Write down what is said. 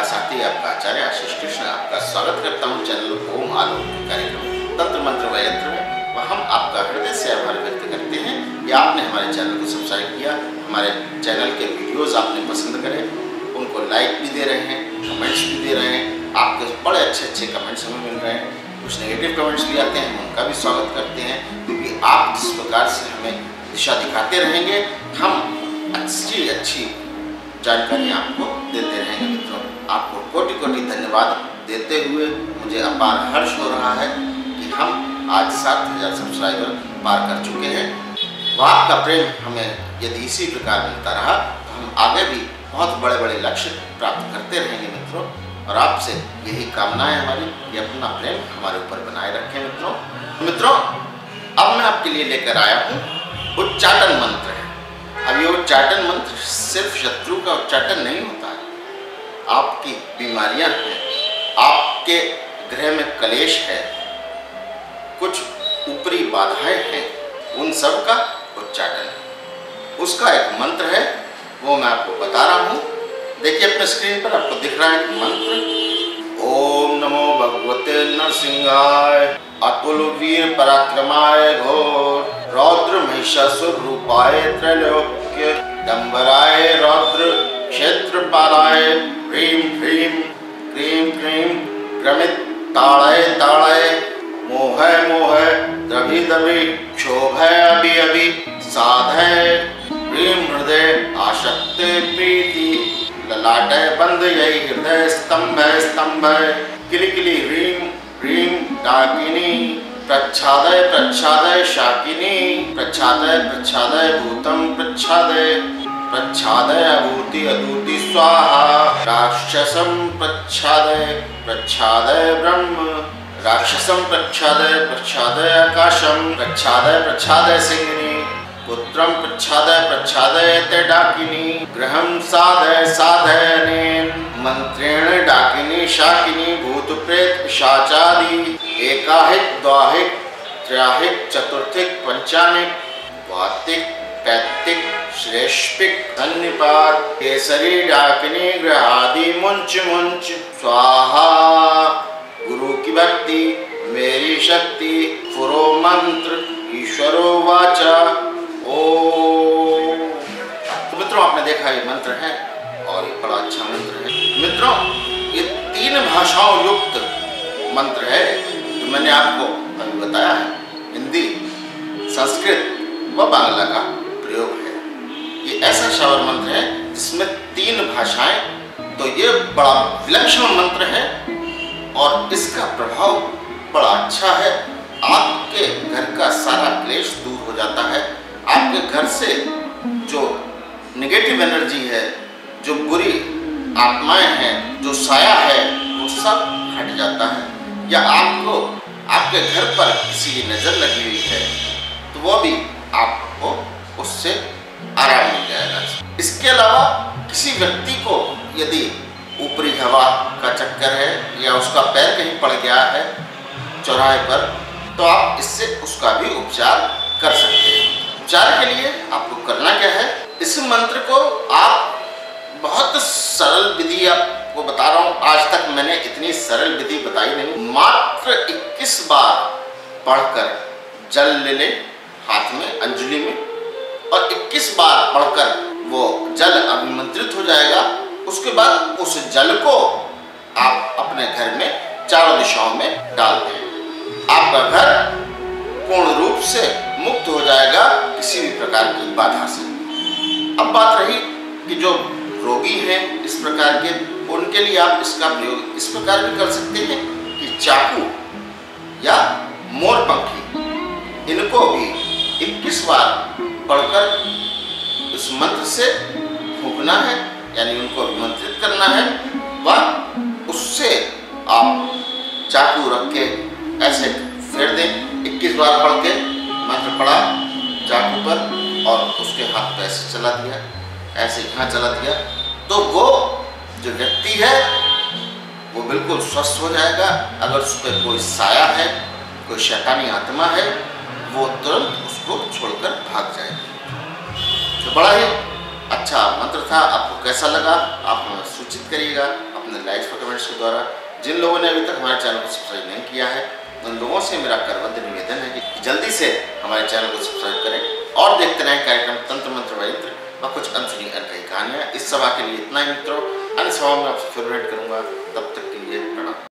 साथ ही आपका आचार्य आशीष कृष्ण आपका स्वागत करता हूँ चैनल ओम आलोक कार्यक्रम तंत्र मंत्र व यंत्र में। हम आपका हृदय से आभार व्यक्त करते हैं कि आपने हमारे चैनल को सब्सक्राइब किया, हमारे चैनल के वीडियोस आपने पसंद करे, उनको लाइक भी दे रहे हैं, कमेंट्स भी दे रहे हैं। आपके बड़े अच्छे कमेंट्स हमें मिल रहे हैं। कुछ नेगेटिव कमेंट्स भी आते हैं, उनका भी स्वागत करते हैं, क्योंकि आप जिस प्रकार से हमें दिशा दिखाते रहेंगे हम अच्छी जानकारी आपको देते रहेंगे। मित्रों, आपको कोटि धन्यवाद देते हुए मुझे अपार हर्ष हो रहा है कि हम आज 7000 सब्सक्राइबर पार कर चुके हैं। वह आपका प्रेम हमें यदि इसी प्रकार मिलता रहा तो हम आगे भी बहुत बड़े लक्ष्य प्राप्त करते रहेंगे मित्रों। और आपसे यही कामना है हमारी कि अपना प्रेम हमारे ऊपर बनाए रखें मित्रों। अब मैं आपके लिए लेकर आया हूँ उच्चाटन मंत्र है। अब ये उच्चाटन मंत्र सिर्फ शत्रु का उच्चाटन नहीं होता है। आपकी बीमारियां हैं, आपके ग्रह में कलेश है, कुछ ऊपरी बाधाएं हैं, उन सब का उच्चाटन है। उसका एक मंत्र है, वो मैं आपको बता रहा हूँ। देखिए अपने स्क्रीन पर आपको दिख रहा है एक मंत्र। ओम नमो भगवते नरसिंहाय अतुल वीर पराक्रमाय घोर रौद्र महिषासुर रूपाय त्रैलोक्य डंबराय रौद्र क्षेत्रपालाय ह्रीं ह्रीं क्रीं क्रीं क्रमित ताड़य मोहय द्रवि क्षोभय अभि साधय ह्रीं हृदय आशक्ते प्रीति ललाटय बंधयै हृदय स्तंभय किलिकिलि ह्रीं डाकिनी प्रच्छादय शाकिनी प्रच्छादय भूतं प्रच्छादय अभूति स्वाहा राक्षसं प्रच्छादय ब्रह्म राक्षसं प्रच्छादय आकाशं प्रच्छादय सिंहिनी पुत्रं प्रच्छादय ते डाकिनी गृहं साधय मंत्रेण डाकिनी शाकिनी भूत प्रेत पिशाचादि एकाहिक द्वाहिक त्रयाहिक चतुर्थिक पंचानिक वातिक पैतिक श्रेष्ठिक धन्यपात केसरी डाकिनी ग्रहादि मुंच स्वाहा गुरु की भक्ति मेरी शक्ति फुरो मंत्र ईश्वरो वाचा। तो मित्रों, आपने देखा ये मंत्र है और ये बड़ा अच्छा मंत्र है। मित्रों, ये 3 भाषाओं युक्त मंत्र है जो मैंने आपको अभी बताया है। हिंदी, संस्कृत व बांग्ला का प्रयोग है। ये ऐसा श्रवण मंत्र है जिसमें 3 भाषाएं, तो ये बड़ा विलक्षण मंत्र है और इसका प्रभाव बड़ा अच्छा है। आपके घर का सारा क्लेश दूर हो जाता है। आपके घर से जो नेगेटिव एनर्जी है, जो बुरी आत्माएं हैं, जो साया है, वो सब हट जाता है। या आपको आपके घर पर किसी की नजर लगी हुई है तो वो भी आपको उससे आराम मिल जाएगा। इसके अलावा किसी व्यक्ति को यदि ऊपरी हवा का चक्कर है या उसका पैर कहीं पड़ गया है चौराहे पर, तो आप इससे उसका भी उपचार कर सकते हैं। उपचार के लिए आपको करना क्या है, इस मंत्र को आप बहुत सरल विधि आपको बता रहा हूँ। आज तक मैंने इतनी सरल विधि बताई नहीं। मात्र 21 बार पढ़कर जल ले लें हाथ में अंजलि में, और 21 बार पढ़कर वो जल अभिमंत्रित हो जाएगा। उसके बाद उस जल को आप अपने घर में चारों दिशाओं में डाल दें। आपका घर पूर्ण रूप से मुक्त हो जाएगा किसी भी प्रकार की बाधा से। अब बात रही कि जो रोगी हैं इस प्रकार के, उनके लिए आप इसका प्रयोग इस प्रकार भी कर सकते हैं कि चाकू या मोरपंखी, इनको भी 21 बार पढ़कर इस मंत्र से फूंकना है, यानी उनको अभिमंत्रित करना है। व उससे आप चाकू रख के ऐसे फेर दें। 21 बार पढ़ के मंत्र पढ़ा चाकू पर और उसके हाथ पे ऐसे चला दिया, ऐसे यहाँ चला दिया, तो वो जो व्यक्ति है वो बिल्कुल स्वस्थ हो जाएगा। अगर उस पर कोई साया है, कोई शैतानी आत्मा है, वो तुरंत उसको छोड़कर भाग जाएगी। तो बड़ा ही अच्छा मंत्र था। आपको कैसा लगा आप हमें सूचित करिएगा। अपने लाइक्स और कमेंट्स के द्वारा। जिन लोगों ने अभी तक हमारे चैनल को सब्सक्राइब नहीं किया है उन लोगों से मेरा करबद्ध निवेदन है कि जल्दी से हमारे चैनल को सब्सक्राइब करें और देखते रहें कार्यक्रम तंत्र मंत्र वयंत्र व कुछ अनसुनी अनकही कहानियाँ। इस सभा के लिए इतना ही मित्रों, अन्य सभा में आपसे फिर भेंट करूँगा, तब तक के लिए प्रणाम।